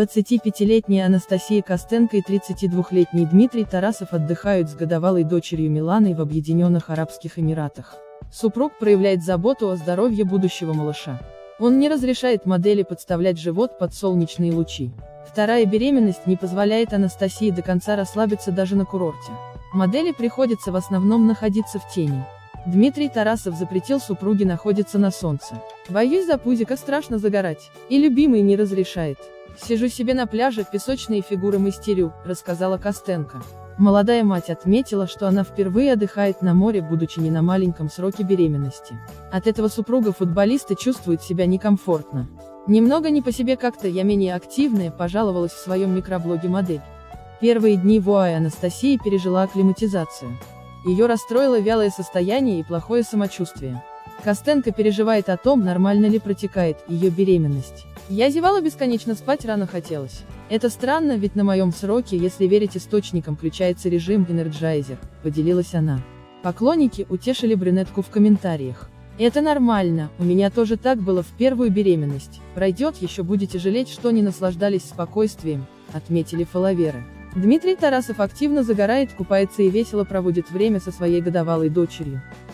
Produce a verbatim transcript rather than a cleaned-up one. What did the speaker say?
двадцатипятилетняя Анастасия Костенко и тридцатидвухлетний Дмитрий Тарасов отдыхают с годовалой дочерью Миланой в Объединенных Арабских Эмиратах. Супруг проявляет заботу о здоровье будущего малыша. Он не разрешает модели подставлять живот под солнечные лучи. Вторая беременность не позволяет Анастасии до конца расслабиться даже на курорте. Модели приходится в основном находиться в тени. Дмитрий Тарасов запретил супруге находиться на солнце. «Боюсь за пузико, страшно загорать. И любимый не разрешает. Сижу себе на пляже, песочные фигуры мастерю», — рассказала Костенко. Молодая мать отметила, что она впервые отдыхает на море, будучи не на маленьком сроке беременности. От этого супруга футболиста чувствует себя некомфортно. «Немного не по себе как-то, я менее активная», — пожаловалась в своем микроблоге модель. Первые дни в ОАЭ Анастасия пережила акклиматизацию. Ее расстроило вялое состояние и плохое самочувствие. Костенко переживает о том, нормально ли протекает ее беременность. «Я зевала бесконечно, спать рано хотелось. Это странно, ведь на моем сроке, если верить источникам, включается режим Energizer», — поделилась она. Поклонники утешили брюнетку в комментариях. «Это нормально, у меня тоже так было в первую беременность. Пройдет, еще будете жалеть, что не наслаждались спокойствием», — отметили фолловеры. Дмитрий Тарасов активно загорает, купается и весело проводит время со своей годовалой дочерью.